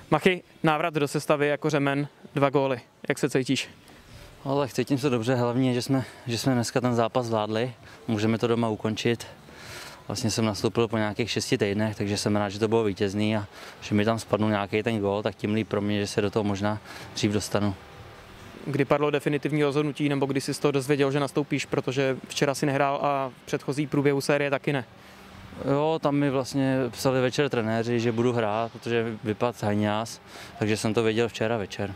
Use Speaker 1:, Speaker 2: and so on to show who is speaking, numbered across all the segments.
Speaker 1: Machy, návrat do sestavy jako řemen, 2 góly. Jak se cítíš?
Speaker 2: Ale cítím se dobře, hlavně, že jsme dneska ten zápas zvládli. Můžeme to doma ukončit. Vlastně jsem nastoupil po nějakých 6 týdnech, takže jsem rád, že to bylo vítězný a že mi tam spadnul nějaký ten gól, tak tím líp pro mě, že se do toho možná dřív dostanu.
Speaker 1: Kdy padlo definitivní rozhodnutí, nebo kdy jsi z toho dozvěděl, že nastoupíš, protože včera si nehrál a v předchozí průběhu série taky ne?
Speaker 2: Jo, tam mi vlastně psali večer trenéři, že budu hrát, protože vypadl Hajňás, takže jsem to věděl včera večer.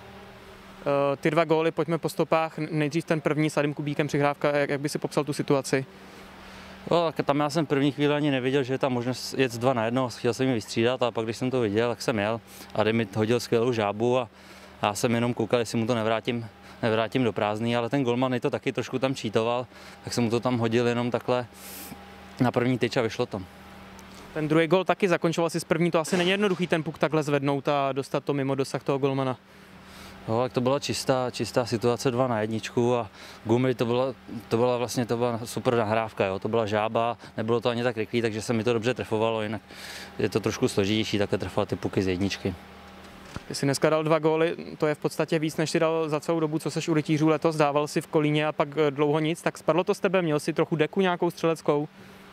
Speaker 1: Ty 2 góly, pojďme po stopách. Nejdřív ten první s Adem Kubíkem přihrávka, jak by si popsal tu situaci?
Speaker 2: Jo, tam já jsem první chvíli ani nevěděl, že je tam možnost jet 2 na 1, chtěl jsem ji vystřídat a pak když jsem to viděl, tak jsem jel. Adam mi hodil skvělou žábu a já jsem jenom koukal, jestli mu to nevrátím do prázdný, ale ten golman to taky trošku tam čítoval, tak jsem mu to tam hodil jenom takhle na první tyč a vyšlo to.
Speaker 1: Ten druhý gól taky zakončoval si z první, to asi není jednoduchý ten puk takhle zvednout a dostat to mimo dosah toho golmana.
Speaker 2: Jo, tak to byla čistá situace 2 na 1 a gumy to byla super nahrávka, jo, to byla žába, nebylo to ani tak rychlý, takže se mi to dobře trefovalo, jinak je to trošku složitější takhle trefovat ty puky z jedničky.
Speaker 1: Ty jsi dneska dal 2 góly, to je v podstatě víc, než si dal za celou dobu, co seš u Rytířů letos, dával si v Kolíně a pak dlouho nic, tak spadlo to z tebe, měl jsi trochu deku nějakou střeleckou?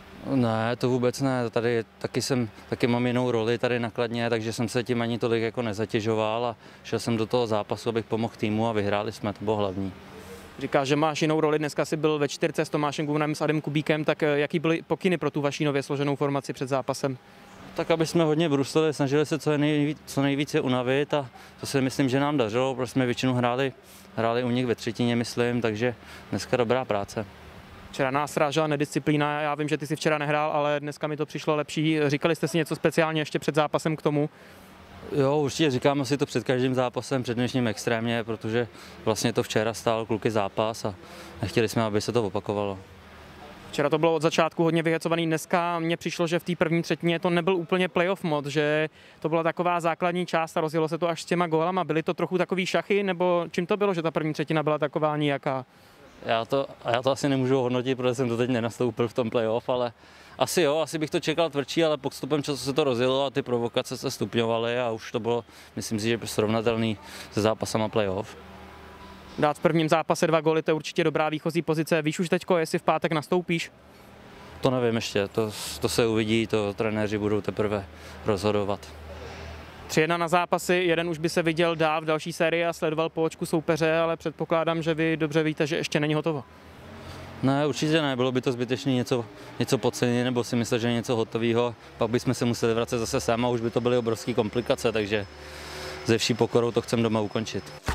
Speaker 2: Ne, to vůbec ne, tady taky mám jinou roli tady na Kladně, takže jsem se tím ani tolik jako nezatěžoval a šel jsem do toho zápasu, abych pomohl týmu a vyhráli jsme, to bylo hlavní.
Speaker 1: Říkáš, že máš jinou roli, dneska jsi byl ve 4 s Tomášem Guvnem, s Adem Kubíkem, tak jaký byly pokyny pro tu vaši nově složenou formaci před zápasem?
Speaker 2: Tak aby jsme hodně bruslili, snažili se co nejvíce unavit a to si myslím, že nám dařilo, protože jsme většinu hráli u nich ve třetině, myslím, takže dneska dobrá práce.
Speaker 1: Včera nás srážela nedisciplína, já vím, že ty si včera nehrál, ale dneska mi to přišlo lepší. Říkali jste si něco speciálně ještě před zápasem k tomu?
Speaker 2: Jo, určitě říkáme si to před každým zápasem, před dnešním extrémně, protože vlastně to včera stál kluky zápas a nechtěli jsme, aby se to opakovalo.
Speaker 1: Včera to bylo od začátku hodně vyhecovaný, dneska mně přišlo, že v té první třetině to nebyl úplně playoff mod, že to byla taková základní část a rozjelo se to až s těma gólama. Byly to trochu takový šachy, nebo čím to bylo, že ta první třetina byla taková nijaká?
Speaker 2: Já to asi nemůžu hodnotit, protože jsem to teď nenastoupil v tom playoff, ale asi bych to čekal tvrdší, ale postupem času se to rozjelo a ty provokace se stupňovaly a už to bylo, myslím si, že srovnatelný se zápasama playoff.
Speaker 1: Dát v prvním zápase 2 góly, to je určitě dobrá výchozí pozice. Víš už teďko, jestli v pátek nastoupíš?
Speaker 2: To nevím ještě, to se uvidí, to trenéři budou teprve rozhodovat.
Speaker 1: 3-1 na zápasy, jeden už by se viděl dál v další sérii a sledoval po očku soupeře, ale předpokládám, že vy dobře víte, že ještě není hotovo.
Speaker 2: Ne, určitě ne, bylo by to zbytečné něco podcenit nebo si myslet, že je něco hotového, pak bychom se museli vracet zase sem a už by to byly obrovské komplikace, takže ze vší pokorou to chcem doma ukončit.